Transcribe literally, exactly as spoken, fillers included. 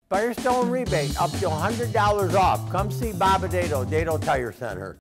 Firestone rebate up to one hundred dollars off. Come see Bob Adado, Adado Tire Center.